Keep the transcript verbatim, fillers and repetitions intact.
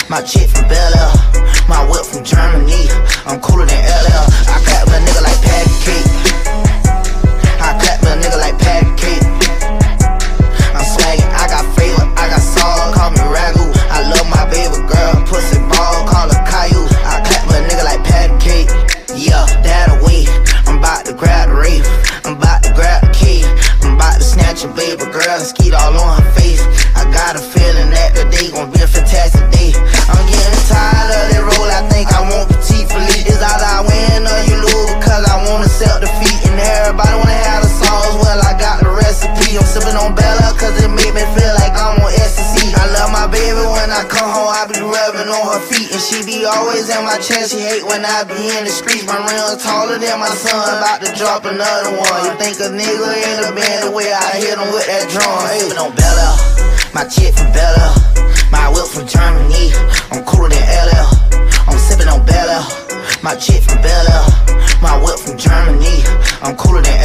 My chick from Bel Air, my whip from Germany. I'm cooler than L L. I clap with a nigga like patty cake. I clap with a nigga like patty cake. I'm swaggin', I got flavor, I got sauce. Call me Ragu. I love my baby girl, pussy ball, call her Caillou. I clap with a nigga like patty cake. Yeah, that away. I'm about to grab the rape. I'm about to grab the key. I'm about to snatch a baby girl and skeet all on her face. I got a feeling that the day gon' be a fantastic day. I'm getting tired of that roll, I think I want petite Philippe. It's either I win or you lose, because I wanna accept defeat. And everybody wanna have the sauce, well I got the recipe. I'm sipping on Bella cause it make me feel like I'm on ecstasy. I love my baby, when I come home I be rubbing on her feet. And she be always in my chest, she hate when I be in the streets. My rims taller than my son, about to drop another one. You think a nigga in the band the way I hit him with that drum. Hey, sipping on Bella, my chick from Bel Air, my whip from Germany. I'm cooler than L L. I'm sipping on Bel Air, my chick from Bel Air, my whip from Germany. I'm cooler than